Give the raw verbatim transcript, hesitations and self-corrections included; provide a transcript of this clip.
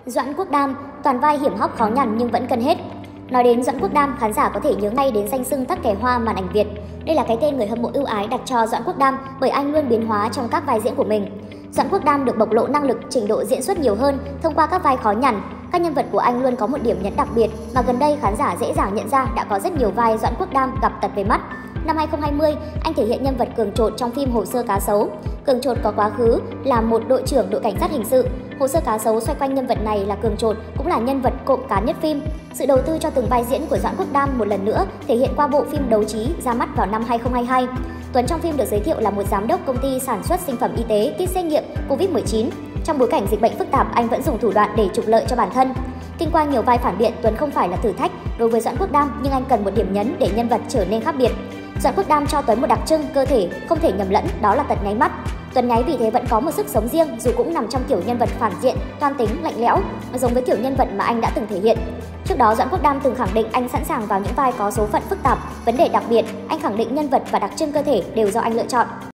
Doãn Quốc Đam, toàn vai hiểm hóc khó nhằn nhưng vẫn cân hết. Nói đến Doãn Quốc Đam, khán giả có thể nhớ ngay đến danh xưng tắc kè hoa màn ảnh Việt. Đây là cái tên người hâm mộ ưu ái đặt cho Doãn Quốc Đam bởi anh luôn biến hóa trong các vai diễn của mình. Doãn Quốc Đam được bộc lộ năng lực, trình độ diễn xuất nhiều hơn thông qua các vai khó nhằn. Các nhân vật của anh luôn có một điểm nhấn đặc biệt mà gần đây khán giả dễ dàng nhận ra đã có rất nhiều vai Doãn Quốc Đam gặp tật về mắt. Năm hai không hai không, anh thể hiện nhân vật Cường Trột trong phim Hồ sơ cá sấu. Cường Trột có quá khứ là một đội trưởng đội cảnh sát hình sự. Hồ sơ cá sấu xoay quanh nhân vật này là Cường Trột, cũng là nhân vật cộng cán nhất phim. Sự đầu tư cho từng vai diễn của Doãn Quốc Đam một lần nữa thể hiện qua bộ phim Đấu Trí ra mắt vào năm hai không hai hai. Tuấn trong phim được giới thiệu là một giám đốc công ty sản xuất sinh phẩm y tế kit xét nghiệm Covid mười chín. Trong bối cảnh dịch bệnh phức tạp, anh vẫn dùng thủ đoạn để trục lợi cho bản thân. Kinh qua nhiều vai phản biện, Tuấn không phải là thử thách đối với Doãn Quốc Đam, nhưng anh cần một điểm nhấn để nhân vật trở nên khác biệt. Doãn Quốc Đam cho Tuấn một đặc trưng cơ thể không thể nhầm lẫn, đó là tật nháy mắt. Tuấn nháy vì thế vẫn có một sức sống riêng, dù cũng nằm trong kiểu nhân vật phản diện, toan tính, lạnh lẽo, giống với kiểu nhân vật mà anh đã từng thể hiện. Trước đó, Doãn Quốc Đam từng khẳng định anh sẵn sàng vào những vai có số phận phức tạp, vấn đề đặc biệt. Anh khẳng định nhân vật và đặc trưng cơ thể đều do anh lựa chọn.